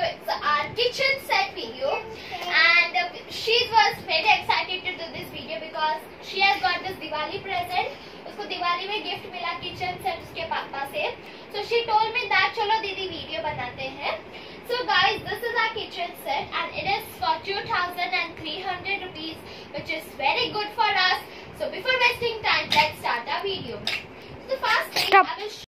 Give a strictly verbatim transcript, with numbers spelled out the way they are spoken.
it's our kitchen set video, and uh, she was very excited to do this video because she has got this Diwali present. उसको दिवाली में gift मिला kitchen set उसके पापा से. So she told me that चलो दीदी video बनाते हैं. So guys, this is our kitchen set and it is for two thousand three hundred rupees, which is very good for us. So before wasting time, let's start our video. So the first thing I will